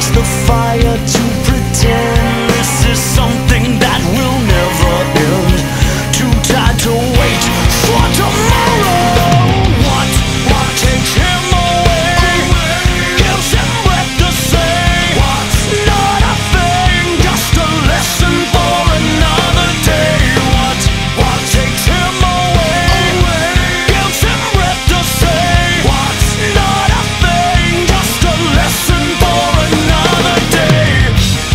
lights the fire to pretend this is something that will never end. Too tired to wait for tomorrow. What takes him away? Gives him breath to say. What's not a thing, just a lesson for another day. What takes him away? Gives him breath to say. What's not a thing, just a lesson for another day.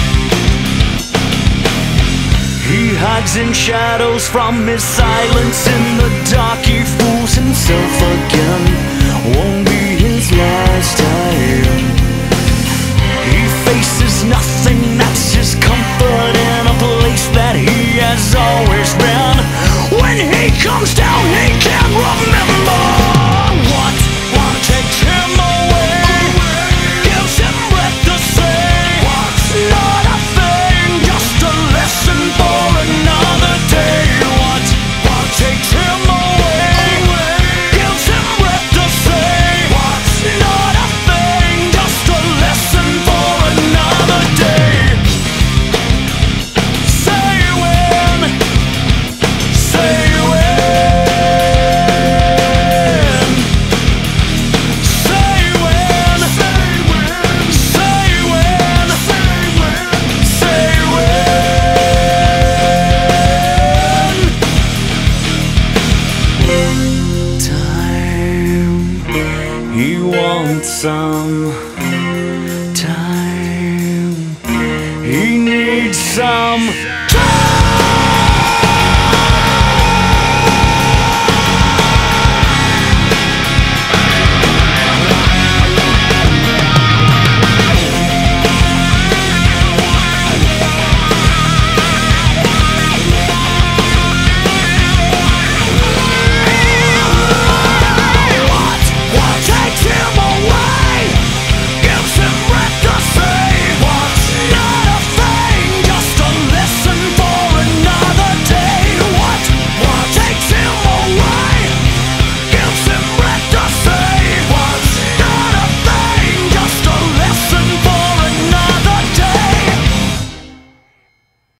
He hides in shadows from his silence. In the dark he fools himself again. Won't be his last time. He faces nothing, that's his comfort, in a place that he has always been. When he comes down he can't remember. What takes him away? Gives him breath to say. What's not a thing, just a lesson for another day. What takes him away? Gives him breath to say. What's not a thing, just a lesson for another day. Say when. Say when. Say when. Say when. Say when. Say when. Time. He wants some time. He needs some